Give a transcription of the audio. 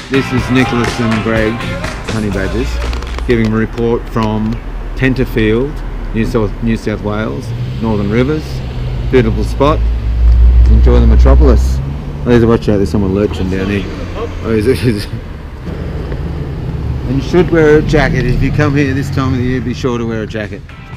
This is Nicholas and Greg, Honey Badgers, giving a report from Tenterfield, New South Wales, Northern Rivers. Beautiful spot. Enjoy the metropolis. Oh, there's a watch out, there's someone lurching down here. Oh, and you should wear a jacket. If you come here this time of the year, be sure to wear a jacket.